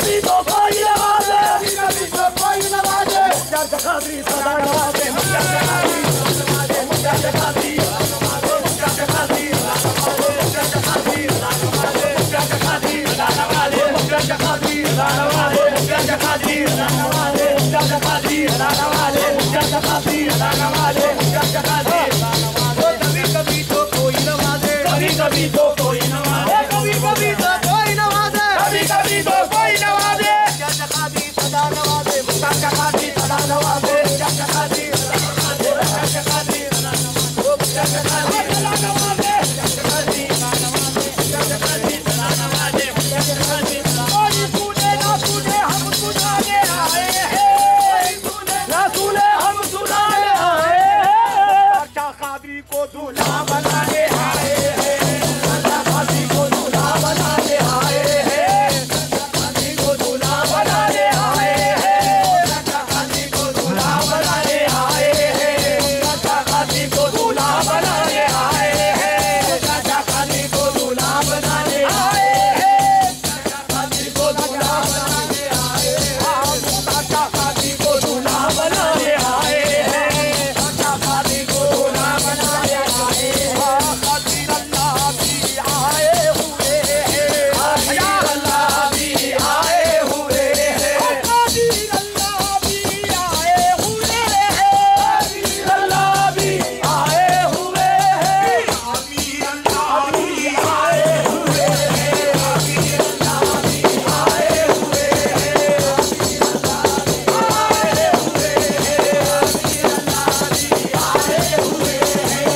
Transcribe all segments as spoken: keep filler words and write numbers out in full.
कभी तो कोई नवाजे, कभी कभी तो कोई नवाजे, मुर्शद कादरी सदा नवाजे, मुर्शद कादरी नवाजे, मुर्शद कादरी नवाजे, मुर्शद कादरी नवाजे, मुर्शद कादरी नवाजे, मुर्शद कादरी नवाजे, मुर्शद कादरी नवाजे, मुर्शद कादरी नवाजे, मुर्शद कादरी नवाजे, मुर्शद कादरी नवाजे, मुर्शद कादरी नवाजे। कभी कभी तो कोई नवाजे, कभी कभी तो कोई नवाजे, कभी कभी तो कोई नवाजे, कभी कभी तो कोई नवाजे, मुर्शद कादरी सदा नवाजे, मुर्शद कादरी सदा नवाजे, मुर्शद कादरी नवाजे, मुर्शद कादरी नवाजे, मुर्शद कादरी नवाजे, मुर्शद कादरी नवाजे, मुर्शद कादरी नवाजे, मुर्शद कादरी नवाजे। सुने ना सुने हम सुनाने आए हैं, ना सुने हम सुनाने आए हैं, मुर्शद कादरी को दूल्हा बनाने आए हैं, मुर्शद कादरी को दूल्हा बनाने आए हैं, मुर्शद कादरी को दूल्हा बनाने आए हैं, मुर्शद कादरी को दूल्हा बनाने आए हैं, मुर्शद कादरी को दूल्हा बनाने आए हैं, मुर्शद कादरी को दूल्हा बनाने आए हैं, मुर्शद कादरी को दूल्हा बनाने आए हैं, मुर्शद कादरी को दूल्हा बनाने आए हैं, मुर्शद कादरी को दूल्हा बनाने आए हैं। कादिर अल्लाह भी आए हुए हैं, कादिर अल्लाह भी आए हुए हैं, कादिर अल्लाह भी आए हुए हैं, कादिर अल्लाह भी आए हुए हैं, अमीर अल्लाह भी आए हुए हैं, अमीर अल्लाह भी आए हुए हैं, अमीर अल्लाह भी आए हुए हैं, अमीर अल्लाह भी आए हुए हैं,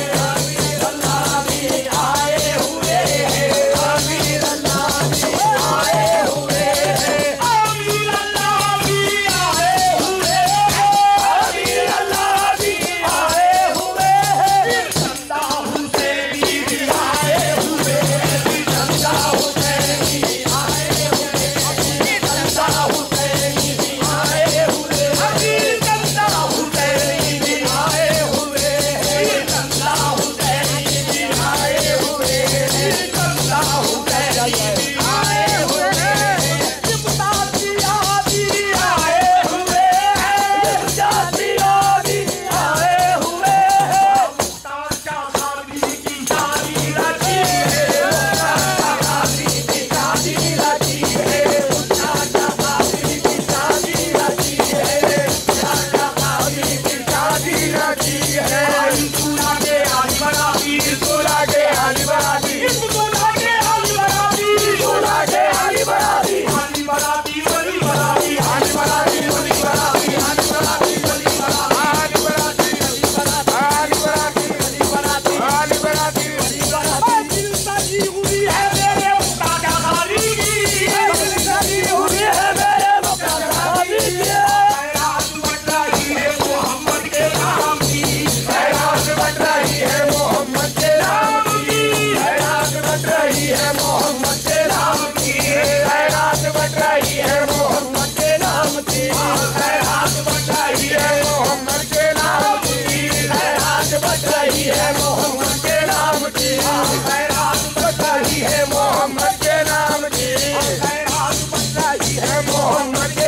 अमीर अल्लाह भी आए हुए हैं, अमीर अल्लाह भी आए हुए हैं, अमीर अल्लाह भी आए हुए हैं, अमीर अल्लाह भी आए हुए हैं, चंदा हुसैनी भी आए हुए हैं, चंदा हुसैनी आए हुए हैं, चंदा हुसैनी भी आए हुए हैं, चंदा हुसैनी भी आए हुए हैं, चंदा हुसैनी भी आए हुए हैं, चंदा हुसैनी भी आए हुए हैं, इब्तादिया भी आए हुए हैं, इब्तादिया भी आए हुए हैं, मुर्शद कादरी की शादी रची है, मुर्शद कादरी की शादी रची है, मुर्शद कादरी की शादी रची है, मुर्शद कादरी की शादी रची है। सुना के आली बराती, सुना के आली बराती, सुना के आली बराती, सुना के आली बराती, आली बराती बड़ी बराती, आली बराती बड़ी बराती, आली बराती बड़ी बराती, आली बराती बड़ी बराती, आली बराती बड़ी बराती, आली बराती बड़ी बराती। दिल सजी हुई है मेरे मुर्शद कादरी की, दिल सजी हुई है मेरे मुर्शद कादरी की, खैरात बट रही है मोहम्मद के नाम की, खैरात बट रही है मोहम्मद के नाम की, खैरात बट रही है मोहम्मद के नाम की, खैरात बट रही है मोहम्मद के नाम की, खैरात बट रही है मोहम्मद के नाम की, खैरात बट रही है मोहम्मद के नाम की, खैरात बट रही है मोहम्मद के नाम की, खैरात बट रही है मोहम्मद